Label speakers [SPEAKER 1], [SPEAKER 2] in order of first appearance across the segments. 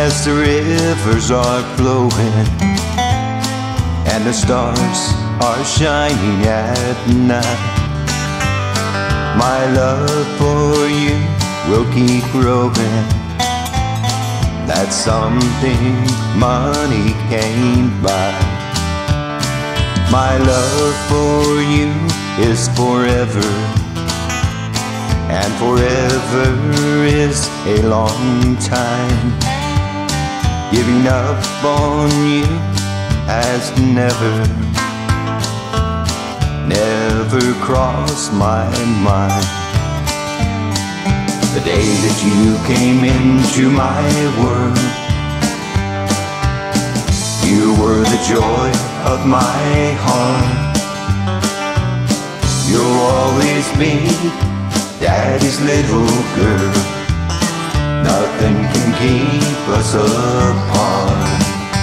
[SPEAKER 1] as the rivers are flowing and the stars are shining at night. My love for you will keep growing. That's something money can't buy. My love for you is forever, and forever is a long time. Giving up on you has never crossed my mind. The day that you came into my world, you were the joy of my heart. You'll always be Daddy's little girl. Nothing can keep us apart.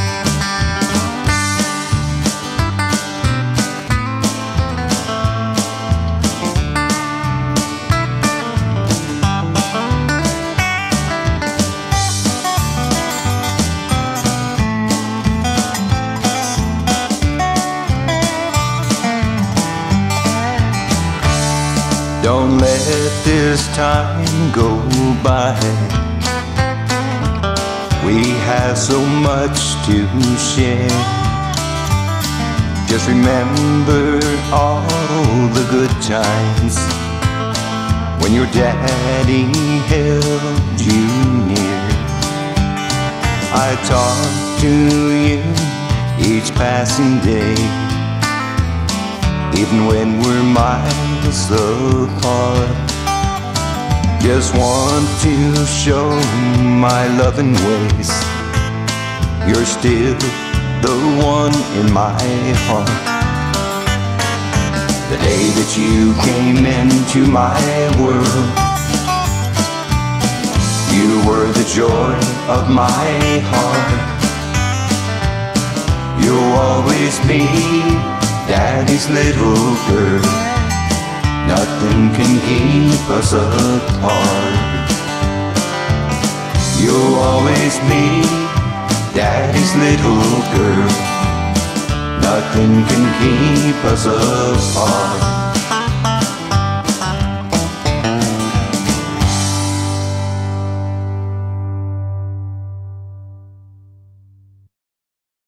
[SPEAKER 1] Don't let this time go by. We have so much to share. Just remember all the good times when your daddy held you near. I talk to you each passing day, even when we're miles apart. Just want to show my loving ways. You're still the one in my heart. The day that you came into my world, you were the joy of my heart. You'll always be Daddy's little girl. Nothing can keep us apart. You'll always be Daddy's little girl. Nothing can keep us apart.